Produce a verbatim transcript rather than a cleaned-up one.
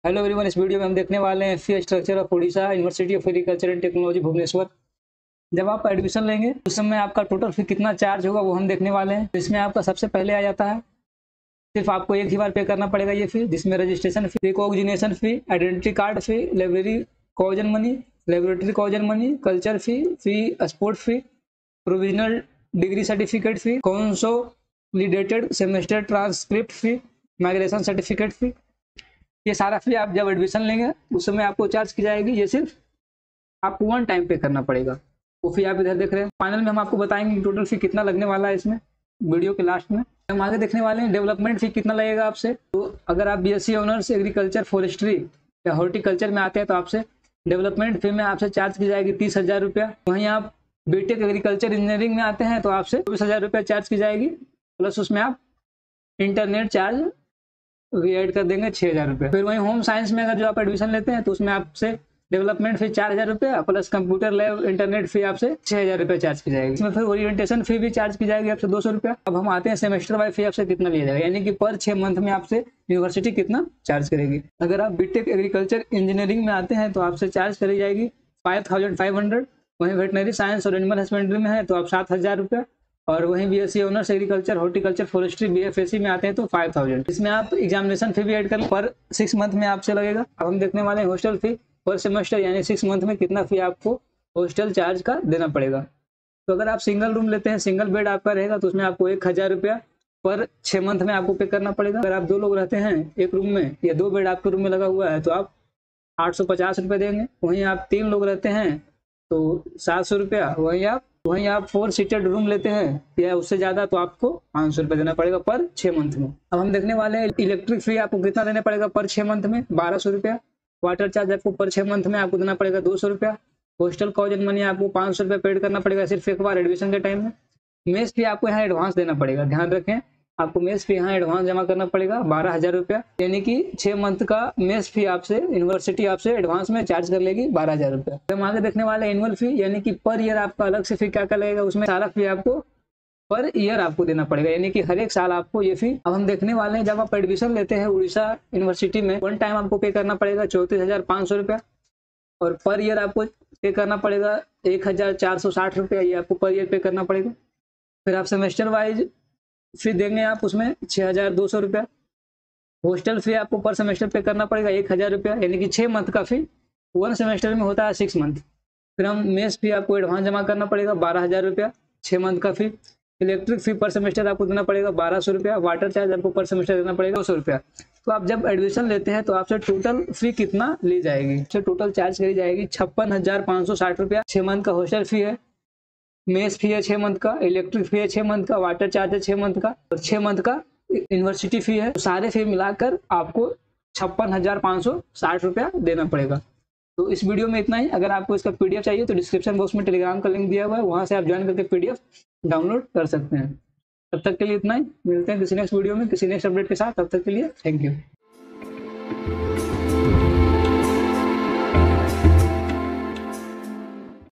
Hello everyone, इस video में हम देखने वाले हैं fee structure of Orissa university of agriculture and technology Bhubaneswar. जब आप एडमिशन लेंगे उस समय आपका टोटल फी कितना चार्ज होगा वो हम देखने वाले हैं। इसमें आपका सबसे पहले आ जाता है, सिर्फ आपको एक ही बार पे करना पड़ेगा ये फी, जिसमें registration fee, recognition fee, identity card fee, library caution money, laboratory caution money, culture fee, fee sport fee, provisional degree certificate fee, consolidated semester transcript fee, migration certificate fee. ये सारा फी आप जब एडमिशन लेंगे उस समय आपको charge की जाएगी। ये सिर्फ आपको वन टाइम पे करना पड़ेगा। वो फी आप इधर देख रहे हैं। फाइनल में हम आपको बताएंगे टोटल फी कितना लगने वाला है इसमें, वीडियो के लास्ट में। हम आगे देखने वाले हैं डेवलपमेंट फी कितना लगेगा आपसे। तो अगर आप बीएससी ऑनर्स एग्रीकल्चर फॉरेस्ट्री या हॉर्टिकल्चर में आते हैं तो आपसे डेवलपमेंट फी में आपसे चार्ज की जाएगी तीस हजार रुपया। वहीं आप बीटेक एग्रीकल्चर इंजीनियरिंग में आते हैं तो आपसे चौबीस हजार रुपया चार्ज की जाएगी, प्लस उसमें आप इंटरनेट चार्ज भी ऐड कर देंगे छह हजार रुपये। फिर वहीं होम साइंस में अगर जो आप एडमिशन लेते हैं तो उसमें आपसे डेवलपमेंट फी चार हजार रुपये plus computer lab internet fee आपसे छह हजार रुपये चार्ज की जाएगी। इसमें फिर ओरिएंटेशन फी भी चार्ज की जाएगी आपसे दो सौ रुपया। अब हम आते हैं सेमेस्टर वाइज फी आपसे कितना लिया जाएगा, यानी कि पर छह मंथ में आपसे यूनिवर्सिटी कितना चार्ज करेगी। अगर आप बीटेक एग्रीकल्चर इंजीनियरिंग में आते हैं तो आपसे चार्ज करी जाएगी फाइव थाउजेंड फाइव हंड्रेड। वहीं वेटनरी साइंस और एनिमल हस्बेंड्री में है तो आप सात हजार रुपये, और वहीं BSc honours agriculture horticulture forestry BFSc में आते हैं तो फाइव थाउजेंड। इसमें आप एग्जामिनेशन फी भी ऐड कर पर सिक्स मंथ में आपसे लगेगा। अब हम देखने वाले हैं हॉस्टल फी पर सेमेस्टर, यानी सिक्स मंथ में कितना फी आपको हॉस्टल चार्ज का देना पड़ेगा। तो अगर आप सिंगल रूम लेते हैं, सिंगल बेड आपका रहेगा तो उसमें आपको एक हजार रुपया पर छः मंथ में आपको पे करना पड़ेगा। अगर आप दो लोग रहते हैं एक रूम में या दो बेड आपके रूम में लगा हुआ है तो आप आठ सौ पचास रुपये देंगे। वहीं आप तीन लोग रहते हैं तो सात सौ रुपया। वहीं आप वहीं आप फोर सीटेड रूम लेते हैं या उससे ज्यादा तो आपको पाँच सौ रुपये देना पड़ेगा पर छः मंथ में। अब हम देखने वाले हैं इलेक्ट्रिक फी आपको कितना देना पड़ेगा पर छः मंथ में, बारह सौ रुपया। वाटर चार्ज आपको पर छः मंथ में आपको देना पड़ेगा दो सौ रुपया। हॉस्टल कॉजन मनी आपको पाँच सौ रुपया पेड करना पड़ेगा सिर्फ एक बार एडमिशन के टाइम में। मेस फी आपको यहाँ एडवांस देना पड़ेगा, ध्यान रखें आपको मेस फी यहाँ एडवांस जमा करना पड़ेगा बारह हजार रुपया, यानी कि छह मंथ का मेस फी आपसे यूनिवर्सिटी आपसे एडवांस में चार्ज कर लेगी बारह हजार रुपया। हम आगे देखने वाले एनुअल फी, यानी कि पर ईयर आपका अलग से फी क्या क्या लगेगा, उसमें सारा फी आपको पर ईयर आपको देना पड़ेगा, यानी कि हर एक साल आपको ये फी। अब हम देखने वाले हैं जब आप एडमिशन लेते हैं उड़ीसा यूनिवर्सिटी में, वन टाइम आपको पे करना पड़ेगा चौंतीस हजार पाँच सौ रुपया, और पर ईयर आपको पे करना पड़ेगा एक हजार चार सौ साठ रुपया, ये आपको पर ईयर पे करना पड़ेगा। फिर आप सेमेस्टर वाइज फी देंगे आप उसमें छः हजार दो सौ रुपया। हॉस्टल फी आपको पर सेमेस्टर पे करना पड़ेगा एक हजार रुपया, यानी कि छः मंथ का फी वन सेमेस्टर में होता है सिक्स मंथ। फिर हम मेस फी आपको एडवांस जमा करना पड़ेगा बारह हजार रुपया छः मंथ का फी। इलेक्ट्रिक फी पर सेमेस्टर आपको देना पड़ेगा बारह सौ रुपया। वाटर चार्ज आपको पर सेमेस्टर देना पड़ेगा दो सौ रुपया। तो आप जब एडमिशन लेते हैं तो आपसे टोटल फी कितना ली जाएगी, तो टोटल चार्ज करी जाएगी छप्पन हजार पाँच सौ साठ रुपया। छः मंथ का हॉस्टल फी है, मेस फी है छः मंथ का, इलेक्ट्रिक फी है छः मंथ का, वाटर चार्ज है छः मंथ का, और छः मंथ का यूनिवर्सिटी फी है। तो सारे फी मिलाकर आपको छप्पन हजार पाँच सौ साठ रुपया देना पड़ेगा। तो इस वीडियो में इतना ही। अगर आपको इसका पीडीएफ चाहिए तो डिस्क्रिप्शन बॉक्स में टेलीग्राम का लिंक दिया हुआ है, वहाँ से आप ज्वाइन करके पीडीएफ डाउनलोड कर सकते हैं। तब तक के लिए इतना ही, मिलते हैं किसी नेक्स्ट वीडियो में किसी नेक्स्ट अपडेट के साथ। तब तक के लिए थैंक यू।